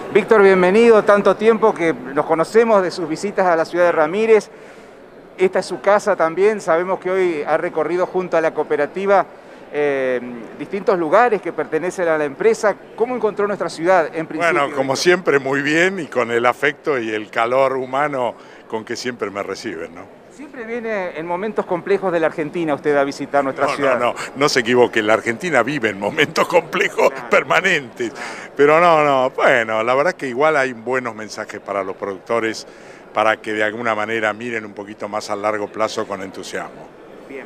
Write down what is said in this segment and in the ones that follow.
Víctor, bienvenido, tanto tiempo que nos conocemos de sus visitas a la ciudad de Ramírez. Esta es su casa también, sabemos que hoy ha recorrido junto a la cooperativa distintos lugares que pertenecen a la empresa. ¿Cómo encontró nuestra ciudad en principio? Bueno, como siempre, muy bien y con el afecto y el calor humano con que siempre me reciben, ¿no? Siempre viene en momentos complejos de la Argentina usted a visitar nuestra ciudad. No se equivoque, la Argentina vive en momentos complejos permanentes, pero bueno, la verdad que igual hay buenos mensajes para los productores para que de alguna manera miren un poquito más a largo plazo con entusiasmo. Bien.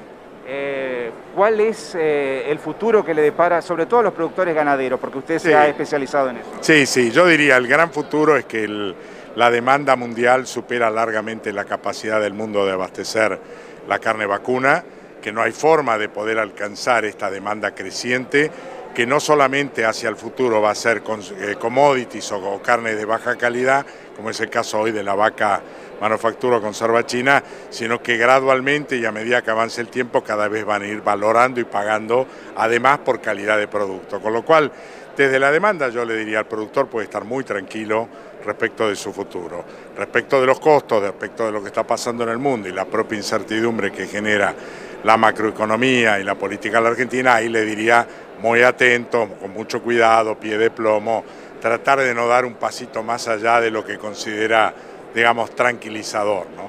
¿Cuál es el futuro que le depara, sobre todo a los productores ganaderos, porque usted se ha especializado en eso? Sí, yo diría el gran futuro es que la demanda mundial supera largamente la capacidad del mundo de abastecer la carne vacuna, que no hay forma de poder alcanzar esta demanda creciente, que no solamente hacia el futuro va a ser commodities o carne de baja calidad, como es el caso hoy de la vaca manufactura o conserva china, sino que gradualmente y a medida que avance el tiempo cada vez van a ir valorando y pagando además por calidad de producto. Con lo cual, desde la demanda yo le diría al productor puede estar muy tranquilo respecto de su futuro. Respecto de los costos, respecto de lo que está pasando en el mundo y la propia incertidumbre que genera la macroeconomía y la política de la Argentina, ahí le diría muy atento, con mucho cuidado, pie de plomo, tratar de no dar un pasito más allá de lo que considera, digamos, tranquilizador, ¿no?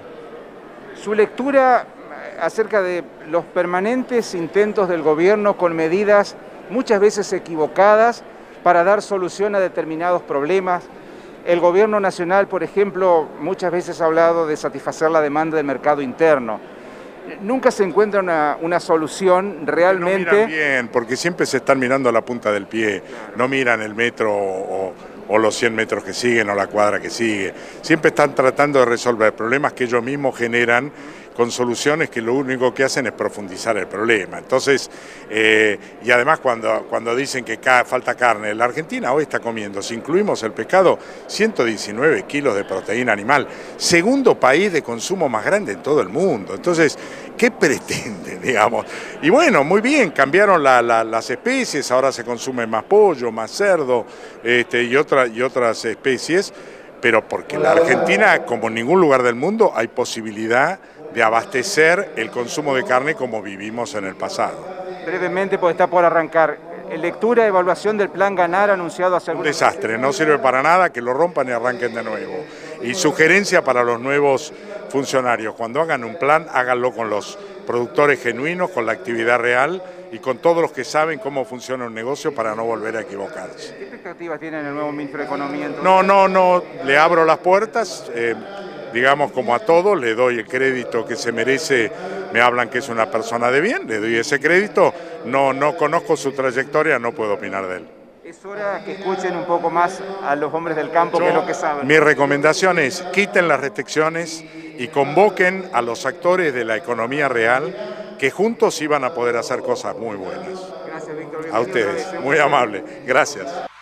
Su lectura acerca de los permanentes intentos del gobierno con medidas muchas veces equivocadas para dar solución a determinados problemas. El gobierno nacional, por ejemplo, muchas veces ha hablado de satisfacer la demanda del mercado interno. Nunca se encuentra una solución realmente. No miran bien, porque siempre se están mirando a la punta del pie, no miran el metro o los 100 metros que siguen o la cuadra que sigue. Siempre están tratando de resolver problemas que ellos mismos generan con soluciones que lo único que hacen es profundizar el problema. Entonces, y además cuando dicen que falta carne, la Argentina hoy está comiendo, si incluimos el pescado, 119 kilos de proteína animal, segundo país de consumo más grande en todo el mundo. Entonces, ¿qué pretenden, digamos? Y bueno, muy bien, cambiaron las especies, ahora se consume más pollo, más cerdo y otras especies, pero porque la Argentina, como en ningún lugar del mundo, hay posibilidad de abastecer el consumo de carne como vivimos en el pasado. Brevemente, porque está por arrancar. Lectura, evaluación del plan Ganar anunciado hace algún tiempo. Un desastre, no sirve para nada, que lo rompan y arranquen de nuevo. Y sugerencia para los nuevos funcionarios, cuando hagan un plan, háganlo con los productores genuinos, con la actividad real y con todos los que saben cómo funciona un negocio para no volver a equivocarse. ¿Qué expectativas tiene el nuevo ministro de Economía? No, le abro las puertas. Digamos, como a todos, le doy el crédito que se merece, me hablan que es una persona de bien, le doy ese crédito, no conozco su trayectoria, no puedo opinar de él. Es hora que escuchen un poco más a los hombres del campo, que es lo que saben. Mi recomendación es, quiten las restricciones y convoquen a los actores de la economía real, que juntos iban a poder hacer cosas muy buenas. Gracias, Víctor. A ustedes, muy amable, gracias.